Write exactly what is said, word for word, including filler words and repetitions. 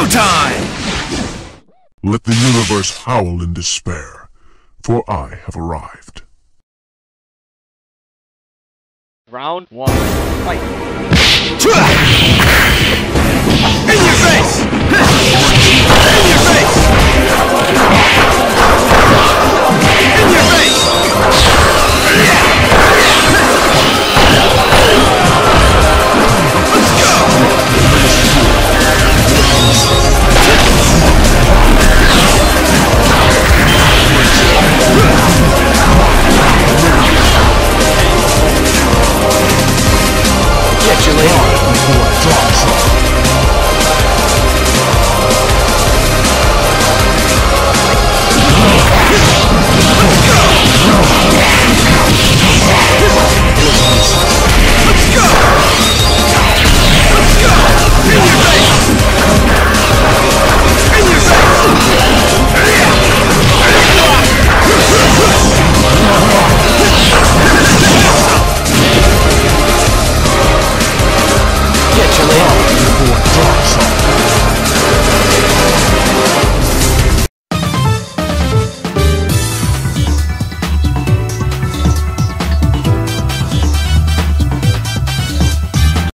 Showtime! Let the universe howl in despair, for I have arrived. Round one, fight! In your face!